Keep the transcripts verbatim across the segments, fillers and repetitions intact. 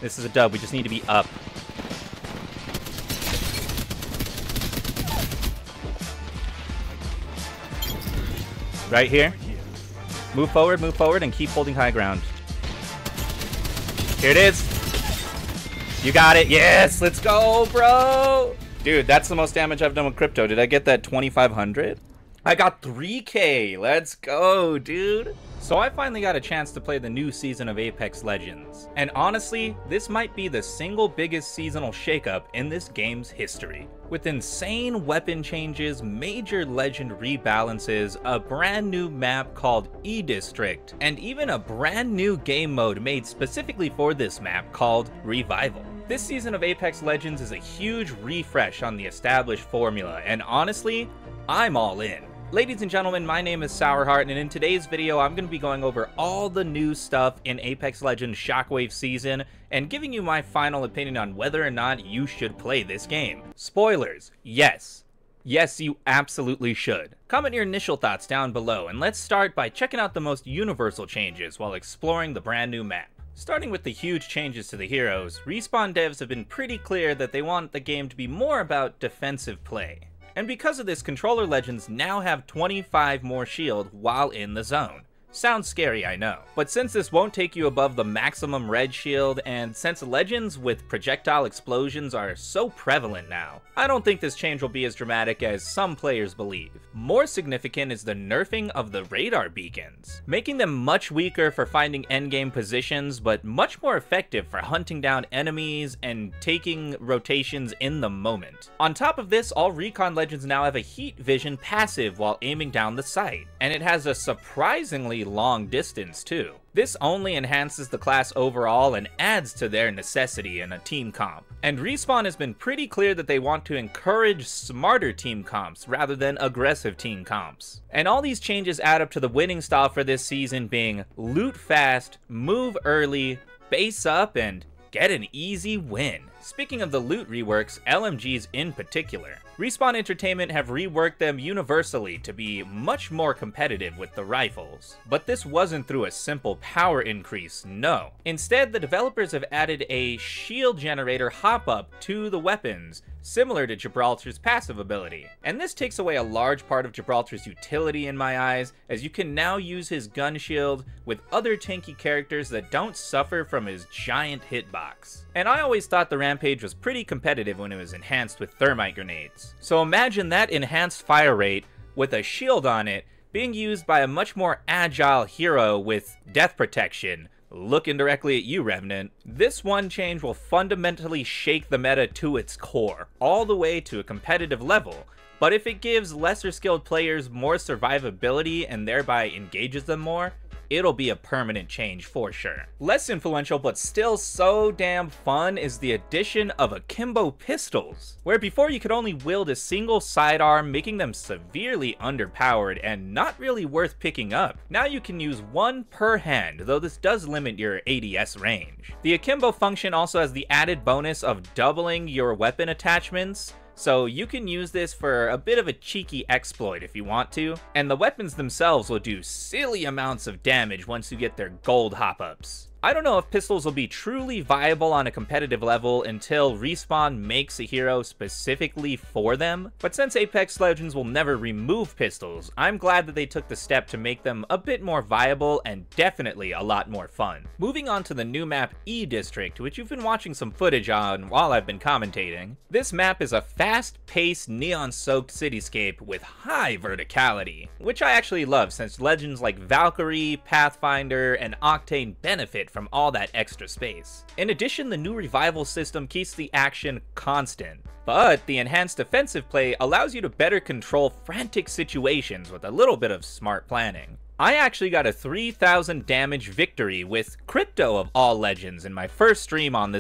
This is a dub. We just need to be up. Right here. Move forward, move forward, and keep holding high ground. Here it is. You got it. Yes, let's go, bro. Dude, that's the most damage I've done with crypto. Did I get that twenty-five hundred? I got three K. Let's go, dude. So I finally got a chance to play the new season of Apex Legends. And honestly, this might be the single biggest seasonal shakeup in this game's history. With insane weapon changes, major legend rebalances, a brand new map called E-District, and even a brand new game mode made specifically for this map called Revival. This season of Apex Legends is a huge refresh on the established formula, and honestly, I'm all in. Ladies and gentlemen, my name is Sourheart, and in today's video, I'm going to be going over all the new stuff in Apex Legends Shockwave season, and giving you my final opinion on whether or not you should play this game. Spoilers, yes. Yes, you absolutely should. Comment your initial thoughts down below, and let's start by checking out the most universal changes while exploring the brand new map. Starting with the huge changes to the heroes, Respawn devs have been pretty clear that they want the game to be more about defensive play. And because of this, controller legends now have twenty-five more shield while in the zone. Sounds scary, I know. But since this won't take you above the maximum red shield, and since legends with projectile explosions are so prevalent now, I don't think this change will be as dramatic as some players believe. More significant is the nerfing of the radar beacons, making them much weaker for finding endgame positions, but much more effective for hunting down enemies and taking rotations in the moment. On top of this, all recon legends now have a heat vision passive while aiming down the sight, and it has a surprisingly long distance too. This only enhances the class overall and adds to their necessity in a team comp. And Respawn has been pretty clear that they want to encourage smarter team comps rather than aggressive team comps. And all these changes add up to the winning style for this season being loot fast, move early, base up, and get an easy win. Speaking of the loot reworks, L M Gs in particular, Respawn Entertainment have reworked them universally to be much more competitive with the rifles. But this wasn't through a simple power increase, no. Instead, the developers have added a shield generator hop-up to the weapons, similar to Gibraltar's passive ability. And this takes away a large part of Gibraltar's utility in my eyes, as you can now use his gun shield with other tanky characters that don't suffer from his giant hitbox. And I always thought the Rampage was pretty competitive when it was enhanced with thermite grenades. So imagine that enhanced fire rate with a shield on it being used by a much more agile hero with death protection. Looking directly at you, Revenant. This one change will fundamentally shake the meta to its core, all the way to a competitive level. But if it gives lesser skilled players more survivability and thereby engages them more, it'll be a permanent change for sure. Less influential but still so damn fun is the addition of akimbo pistols, where before you could only wield a single sidearm, making them severely underpowered and not really worth picking up. Now you can use one per hand, though this does limit your A D S range. The akimbo function also has the added bonus of doubling your weapon attachments, so you can use this for a bit of a cheeky exploit if you want to, and the weapons themselves will do silly amounts of damage once you get their gold hop-ups. I don't know if pistols will be truly viable on a competitive level until Respawn makes a hero specifically for them, but since Apex Legends will never remove pistols, I'm glad that they took the step to make them a bit more viable and definitely a lot more fun. Moving on to the new map E-District, which you've been watching some footage on while I've been commentating. This map is a fast-paced, neon-soaked cityscape with high verticality, which I actually love since legends like Valkyrie, Pathfinder, and Octane benefit from all that extra space. In addition, the new revival system keeps the action constant, but the enhanced defensive play allows you to better control frantic situations with a little bit of smart planning. I actually got a three thousand damage victory with Crypto of all legends in my first stream on this map.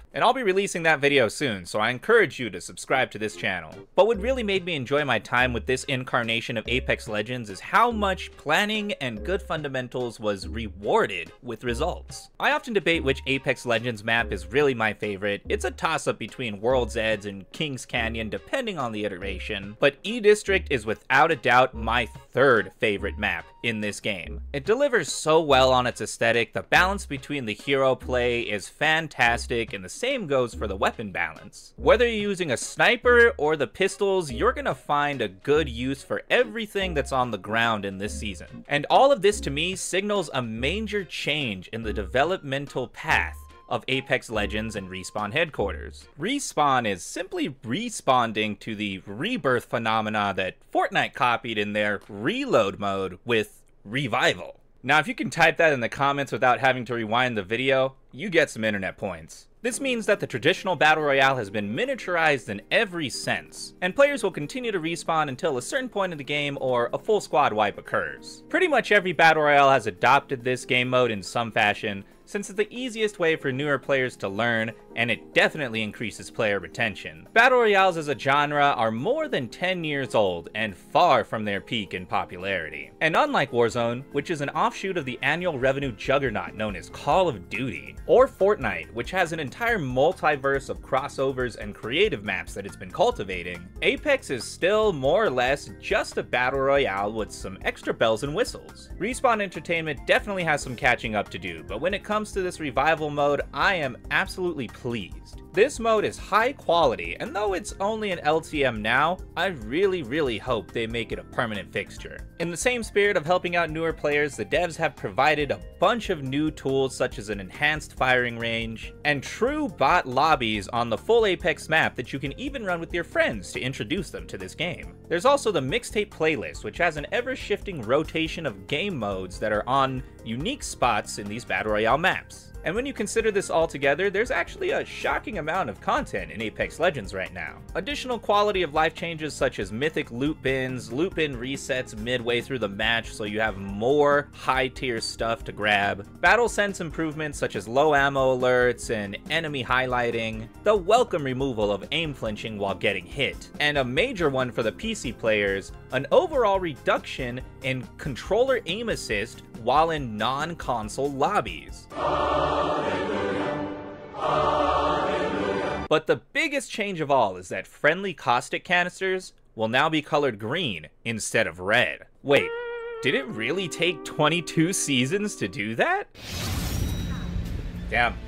And I'll be releasing that video soon, so I encourage you to subscribe to this channel. But what really made me enjoy my time with this incarnation of Apex Legends is how much planning and good fundamentals was rewarded with results. I often debate which Apex Legends map is really my favorite. It's a toss-up between World's Edge and Kings Canyon depending on the iteration, but E-District is without a doubt my third favorite map in this game. It delivers so well on its aesthetic, the balance between the hero play is fantastic, and the same goes for the weapon balance. Whether you're using a sniper or the pistols, you're gonna find a good use for everything that's on the ground in this season. And all of this to me signals a major change in the developmental path of Apex Legends and Respawn headquarters. Respawn is simply responding to the rebirth phenomena that Fortnite copied in their reload mode with Revival. Now, if you can type that in the comments without having to rewind the video, you get some internet points. This means that the traditional Battle Royale has been miniaturized in every sense, and players will continue to respawn until a certain point in the game or a full squad wipe occurs. Pretty much every Battle Royale has adopted this game mode in some fashion, since it's the easiest way for newer players to learn, and it definitely increases player retention. Battle Royales as a genre are more than ten years old and far from their peak in popularity. And unlike Warzone, which is an offshoot of the annual revenue juggernaut known as Call of Duty, or Fortnite, which has an entire multiverse of crossovers and creative maps that it's been cultivating, Apex is still more or less just a Battle Royale with some extra bells and whistles. Respawn Entertainment definitely has some catching up to do, but when it comes to this revival mode, I am absolutely pleased. This mode is high quality, and though it's only an L T M now, I really really hope they make it a permanent fixture. In the same spirit of helping out newer players, the devs have provided a bunch of new tools such as an enhanced firing range, and true bot lobbies on the full Apex map that you can even run with your friends to introduce them to this game. There's also the mixtape playlist, which has an ever-shifting rotation of game modes that are on unique spots in these Battle Royale maps. And when you consider this all together, there's actually a shocking amount of content in Apex Legends right now. Additional quality of life changes such as mythic loot bins, loot bin resets midway through the match so you have more high tier stuff to grab, battle sense improvements such as low ammo alerts and enemy highlighting, the welcome removal of aim flinching while getting hit, and a major one for the P C players, an overall reduction in controller aim assist while in non-console lobbies. Hallelujah. Hallelujah. But the biggest change of all is that friendly caustic canisters will now be colored green instead of red. Wait, did it really take twenty-two seasons to do that? Damn.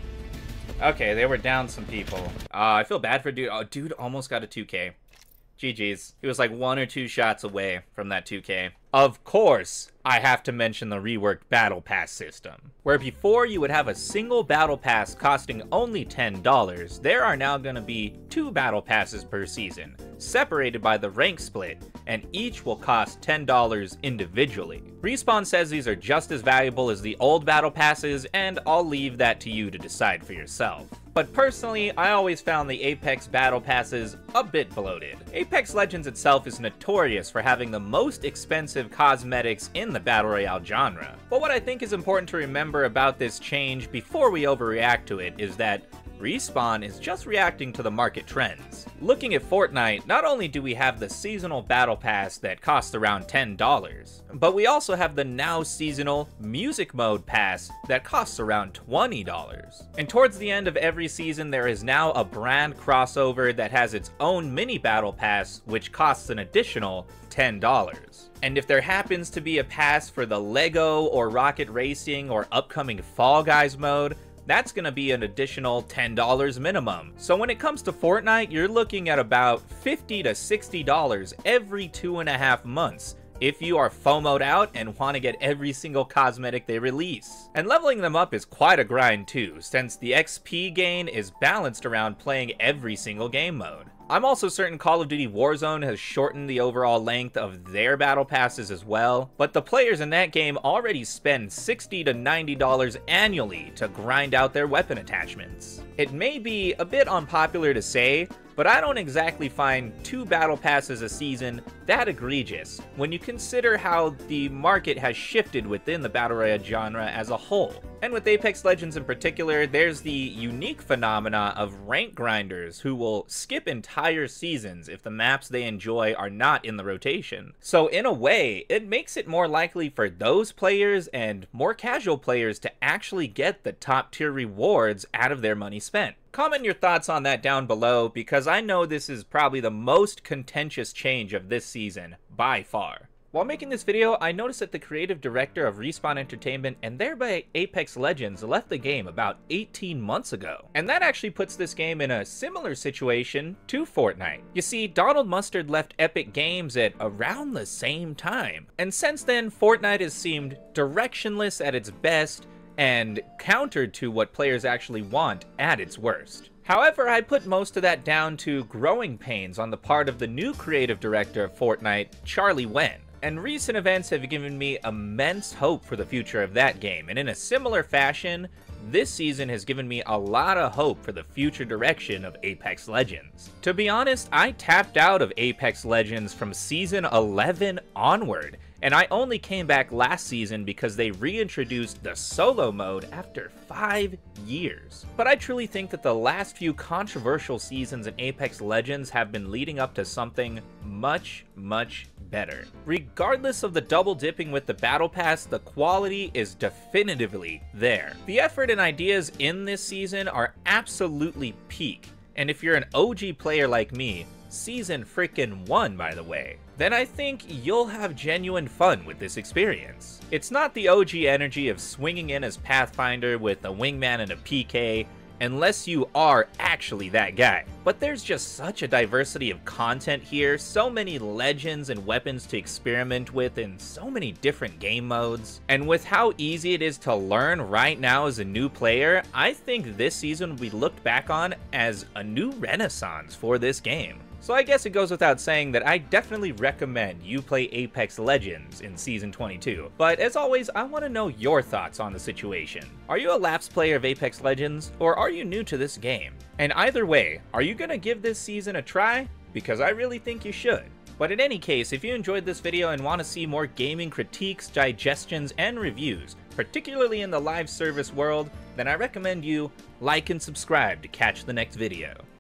Okay, they were down some people. Uh, I feel bad for dude. Oh, dude almost got a two K. G G's. He was like one or two shots away from that two K. Of course, I have to mention the reworked Battle Pass system, where before you would have a single Battle Pass costing only ten dollars, there are now going to be two Battle Passes per season, separated by the rank split, and each will cost ten dollars individually. Respawn says these are just as valuable as the old Battle Passes, and I'll leave that to you to decide for yourself. But personally, I always found the Apex Battle Passes a bit bloated. Apex Legends itself is notorious for having the most expensive cosmetics in the Battle Royale genre. But what I think is important to remember about this change before we overreact to it is that Respawn is just reacting to the market trends. Looking at Fortnite, not only do we have the seasonal battle pass that costs around ten dollars, but we also have the now seasonal music mode pass that costs around twenty dollars. And towards the end of every season, there is now a brand crossover that has its own mini battle pass, which costs an additional ten dollars. And if there happens to be a pass for the Lego or Rocket Racing or upcoming Fall Guys mode, that's gonna be an additional ten dollars minimum. So when it comes to Fortnite, you're looking at about fifty to sixty dollars every two and a half months if you are FOMO'd out and want to get every single cosmetic they release. And leveling them up is quite a grind too, since the X P gain is balanced around playing every single game mode. I'm also certain Call of Duty Warzone has shortened the overall length of their battle passes as well, but the players in that game already spend sixty to ninety dollars annually to grind out their weapon attachments. It may be a bit unpopular to say, but I don't exactly find two battle passes a season that egregious when you consider how the market has shifted within the Battle Royale genre as a whole. And with Apex Legends in particular, there's the unique phenomena of rank grinders who will skip entire seasons if the maps they enjoy are not in the rotation. So in a way, it makes it more likely for those players and more casual players to actually get the top tier rewards out of their money spent. Comment your thoughts on that down below, because I know this is probably the most contentious change of this season, by far. While making this video, I noticed that the creative director of Respawn Entertainment and thereby Apex Legends left the game about eighteen months ago. And that actually puts this game in a similar situation to Fortnite. You see, Donald Mustard left Epic Games at around the same time. And since then, Fortnite has seemed directionless at its best and countered to what players actually want at its worst. However, I put most of that down to growing pains on the part of the new creative director of Fortnite, Charlie Wen. And recent events have given me immense hope for the future of that game, and in a similar fashion, this season has given me a lot of hope for the future direction of Apex Legends. To be honest, I tapped out of Apex Legends from season eleven onward, and I only came back last season because they reintroduced the solo mode after five years. But I truly think that the last few controversial seasons in Apex Legends have been leading up to something much, much better. Regardless of the double dipping with the battle pass, the quality is definitively there. The effort and ideas in this season are absolutely peak, and if you're an O G player like me, season freaking one by the way, then I think you'll have genuine fun with this experience. It's not the O G energy of swinging in as Pathfinder with a wingman and a P K, unless you are actually that guy. But there's just such a diversity of content here, so many legends and weapons to experiment with in so many different game modes. And with how easy it is to learn right now as a new player, I think this season will be looked back on as a new renaissance for this game. So I guess it goes without saying that I definitely recommend you play Apex Legends in Season twenty-two. But as always, I want to know your thoughts on the situation. Are you a lapsed player of Apex Legends, or are you new to this game? And either way, are you going to give this season a try? Because I really think you should. But in any case, if you enjoyed this video and want to see more gaming critiques, digestions, and reviews, particularly in the live service world, then I recommend you like and subscribe to catch the next video.